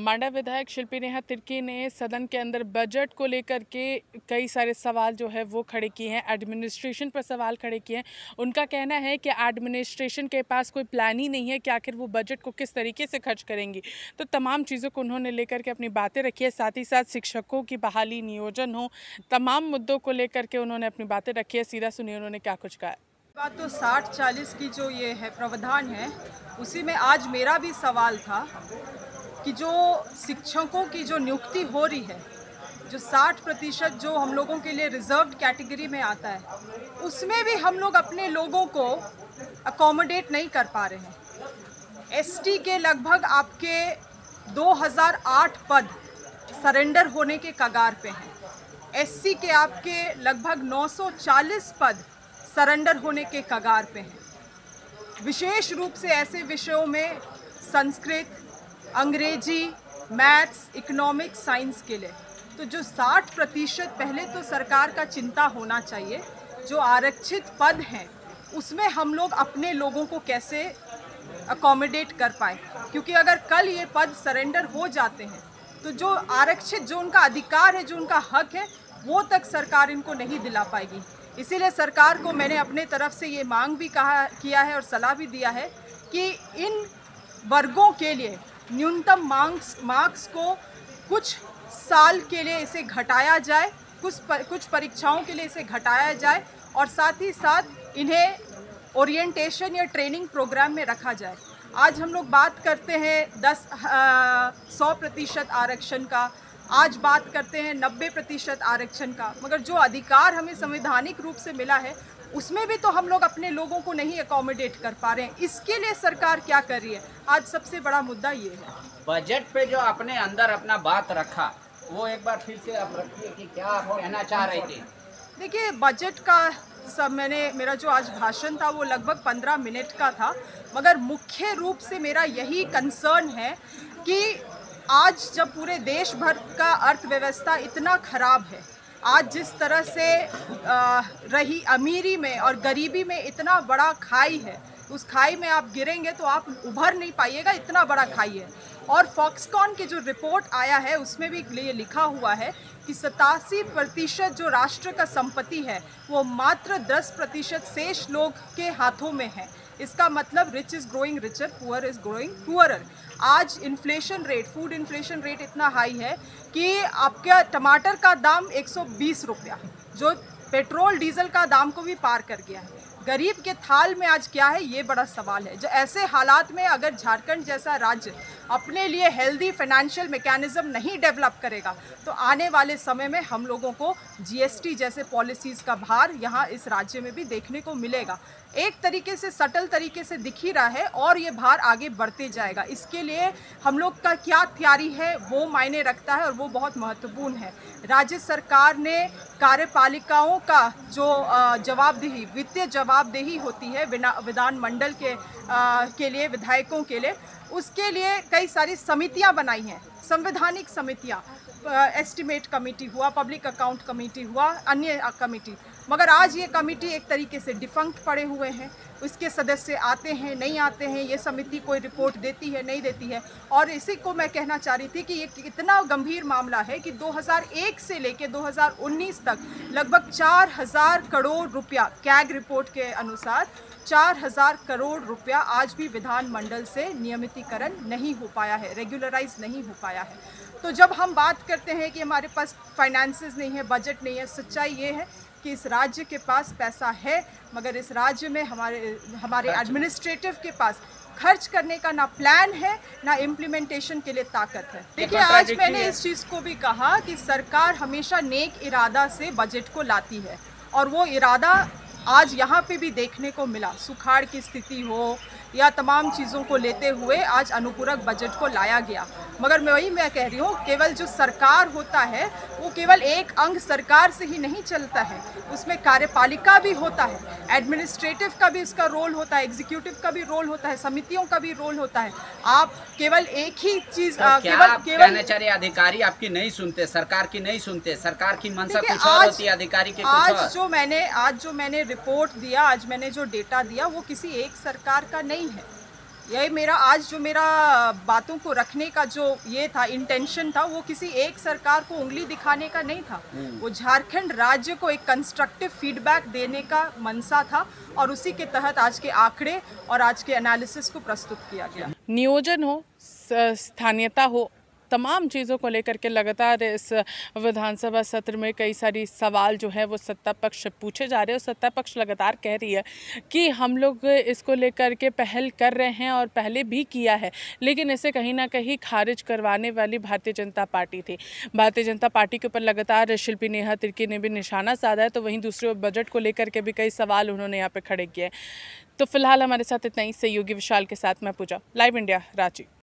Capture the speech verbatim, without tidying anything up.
मांडा विधायक शिल्पी नेहा तिर्की ने सदन के अंदर बजट को लेकर के कई सारे सवाल जो है वो खड़े किए हैं। एडमिनिस्ट्रेशन पर सवाल खड़े किए हैं। उनका कहना है कि एडमिनिस्ट्रेशन के पास कोई प्लान ही नहीं है कि आखिर वो बजट को किस तरीके से खर्च करेंगी। तो तमाम चीज़ों को उन्होंने लेकर के अपनी बातें रखी है। साथ ही साथ शिक्षकों की बहाली, नियोजन हो, तमाम मुद्दों को लेकर के उन्होंने अपनी बातें रखी है। सीधा सुनिए उन्होंने क्या कुछ कहा। बात तो साठ चालीस की जो ये है प्रावधान है, उसी में आज मेरा भी सवाल था कि जो शिक्षकों की जो नियुक्ति हो रही है, जो साठ प्रतिशत जो हम लोगों के लिए रिजर्व्ड कैटेगरी में आता है, उसमें भी हम लोग अपने लोगों को अकोमोडेट नहीं कर पा रहे हैं। एसटी के लगभग आपके दो हज़ार आठ पद सरेंडर होने के कगार पे हैं। एससी के आपके लगभग नौ सौ चालीस पद सरेंडर होने के कगार पे हैं। विशेष रूप से ऐसे विषयों में संस्कृत, अंग्रेजी, मैथ्स, इकोनॉमिक्स, साइंस के लिए तो जो साठ प्रतिशत पहले तो सरकार का चिंता होना चाहिए। जो आरक्षित पद हैं उसमें हम लोग अपने लोगों को कैसे अकोमोडेट कर पाए, क्योंकि अगर कल ये पद सरेंडर हो जाते हैं तो जो आरक्षित, जो उनका अधिकार है, जो उनका हक है, वो तक सरकार इनको नहीं दिला पाएगी। इसीलिए सरकार को मैंने अपने तरफ से ये मांग भी कहा किया है और सलाह भी दिया है कि इन वर्गों के लिए न्यूनतम मार्क्स मार्क्स को कुछ साल के लिए इसे घटाया जाए, कुछ पर, कुछ परीक्षाओं के लिए इसे घटाया जाए और साथ ही साथ इन्हें ओरिएंटेशन या ट्रेनिंग प्रोग्राम में रखा जाए। आज हम लोग बात करते हैं दस सौ प्रतिशत आरक्षण का, आज बात करते हैं नब्बे प्रतिशत आरक्षण का, मगर जो अधिकार हमें संवैधानिक रूप से मिला है उसमें भी तो हम लोग अपने लोगों को नहीं अकोमोडेट कर पा रहे हैं। इसके लिए सरकार क्या कर रही है, आज सबसे बड़ा मुद्दा ये है। बजट पे जो अपने अंदर अपना बात रखा, वो एक बार फिर से आप रखिए कि क्या आप कहना चाह रहे थे। देखिए, बजट का सब मैंने मेरा जो आज भाषण था वो लगभग पंद्रह मिनट का था, मगर मुख्य रूप से मेरा यही कंसर्न है कि आज जब पूरे देश भर का अर्थव्यवस्था इतना खराब है, आज जिस तरह से आ, रही अमीरी में और गरीबी में इतना बड़ा खाई है, उस खाई में आप गिरेंगे तो आप उभर नहीं पाइएगा, इतना बड़ा खाई है। और फॉक्सकॉन की जो रिपोर्ट आया है उसमें भी ये लिखा हुआ है कि सतासी प्रतिशत जो राष्ट्र का संपत्ति है वो मात्र दस प्रतिशत शेष लोग के हाथों में है। इसका मतलब rich is growing richer, poor is growing poorer. आज inflation rate, food inflation rate इतना हाई है कि आपका टमाटर का दाम एक सौ बीस रुपया, जो पेट्रोल डीजल का दाम को भी पार कर गया है। गरीब के थाल में आज क्या है, ये बड़ा सवाल है। जो ऐसे हालात में अगर झारखंड जैसा राज्य अपने लिए हेल्दी फाइनेंशियल मैकेनिज्म नहीं डेवलप करेगा तो आने वाले समय में हम लोगों को जीएसटी जैसे पॉलिसीज़ का भार यहाँ इस राज्य में भी देखने को मिलेगा। एक तरीके से सटल तरीके से दिख ही रहा है और ये भार आगे बढ़ते जाएगा। इसके लिए हम लोग का क्या तैयारी है वो मायने रखता है और वो बहुत महत्वपूर्ण है। राज्य सरकार ने कार्यपालिकाओं का जो जवाबदेही, वित्तीय जवाबदेही होती है विधानमंडल के आ, के लिए, विधायकों के लिए, उसके लिए कई सारी समितियां बनाई हैं, संवैधानिक समितियां, एस्टिमेट कमेटी हुआ, पब्लिक अकाउंट कमेटी हुआ, अन्य कमेटी, मगर आज ये कमेटी एक तरीके से डिफंक्ट पड़े हुए हैं। इसके सदस्य आते हैं, नहीं आते हैं, ये समिति कोई रिपोर्ट देती है, नहीं देती है। और इसी को मैं कहना चाह रही थी कि ये इतना गंभीर मामला है कि दो हज़ार एक से लेकर दो हज़ार उन्नीस तक लगभग चार हज़ार करोड़ रुपया, कैग रिपोर्ट के अनुसार चार हज़ार करोड़ रुपया आज भी विधानमंडल से नियमितीकरण नहीं हो पाया है, रेगुलराइज नहीं हो पाया है। तो जब हम बात करते हैं कि हमारे पास फाइनेंसेस नहीं है, बजट नहीं है, सच्चाई ये है कि इस राज्य के पास पैसा है, मगर इस राज्य में हमारे हमारे एडमिनिस्ट्रेटिव के पास खर्च करने का ना प्लान है, ना इम्प्लीमेंटेशन के लिए ताकत है। देखिए, आज मैंने इस चीज़ को भी कहा कि सरकार हमेशा नेक इरादा से बजट को लाती है और वो इरादा आज यहाँ पे भी देखने को मिला। सुखाड़ की स्थिति हो या तमाम चीज़ों को लेते हुए आज अनुपूरक बजट को लाया गया, मगर मैं वही मैं कह रही हूँ, केवल जो सरकार होता है वो केवल एक अंग सरकार से ही नहीं चलता है, उसमें कार्यपालिका भी होता है, एडमिनिस्ट्रेटिव का भी इसका रोल होता है, एग्जीक्यूटिव का भी रोल होता है, समितियों का भी रोल होता है। आप केवल एक ही चीज़ तो केवल केवल कहना अधिकारी आपकी नहीं सुनते, सरकार की नहीं सुनते, सरकार की मंशा कुछ और होती है, अधिकारी के कुछ और। आज जो मैंने आज जो मैंने रिपोर्ट दिया, आज मैंने जो डेटा दिया, वो किसी एक सरकार का नहीं है, यही मेरा आज जो मेरा बातों को रखने का जो ये था इंटेंशन था, वो किसी एक सरकार को उंगली दिखाने का नहीं था, वो झारखंड राज्य को एक कंस्ट्रक्टिव फीडबैक देने का मनसा था और उसी के तहत आज के आंकड़े और आज के एनालिसिस को प्रस्तुत किया गया। नियोजन हो, स्थानीयता हो, तमाम चीज़ों को लेकर के लगातार इस विधानसभा सत्र में कई सारी सवाल जो है वो सत्ता पक्ष से पूछे जा रहे हैं और सत्ता पक्ष लगातार कह रही है कि हम लोग इसको लेकर के पहल कर रहे हैं और पहले भी किया है, लेकिन इसे कहीं ना कहीं खारिज करवाने वाली भारतीय जनता पार्टी थी। भारतीय जनता पार्टी के ऊपर लगातार शिल्पी नेहा तिर्की ने भी निशाना साधा है, तो वहीं दूसरे ओर बजट को लेकर के भी कई सवाल उन्होंने यहाँ पे खड़े किए। तो फिलहाल हमारे साथ इतना ही। सहयोगी विशाल के साथ मैं पूजा, लाइव इंडिया, रांची।